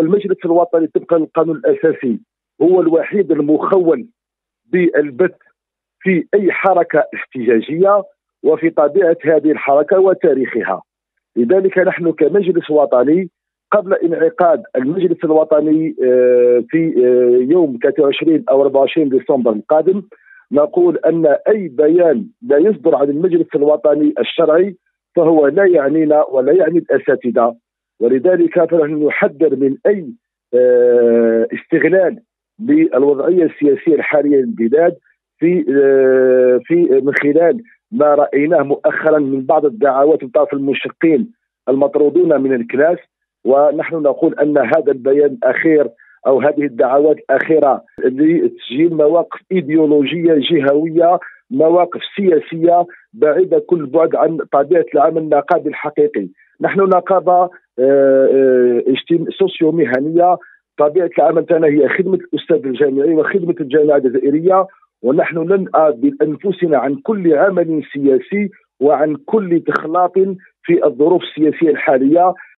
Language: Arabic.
فالمجلس الوطني طبقا للقانون الاساسي هو الوحيد المخول بالبث في اي حركه احتجاجيه وفي طبيعه هذه الحركه وتاريخها. لذلك نحن كمجلس وطني قبل انعقاد المجلس الوطني في يوم 23 او 24 ديسمبر القادم نقول ان اي بيان لا يصدر عن المجلس الوطني الشرعي فهو لا يعنينا ولا يعني الاساتذه، ولذلك فنحن نحذر من اي استغلال بالوضعيه السياسيه الحاليه للبلاد في من خلال ما رايناه مؤخرا من بعض الدعوات من طرف المشقين المطرودون من الكلاس. ونحن نقول ان هذا البيان الاخير او هذه الدعوات الاخيره لتسجيل مواقف ايديولوجيه جهويه، مواقف سياسيه بعيده كل بعد عن طبيعه العمل النقابي الحقيقي. نحن نقابه سوسيو مهنيه، طبيعه العمل تاعنا هي خدمه الاستاذ الجامعي وخدمه الجامعه الجزائريه، ونحن ننأى بانفسنا عن كل عمل سياسي وعن كل تخلاط في الظروف السياسيه الحاليه.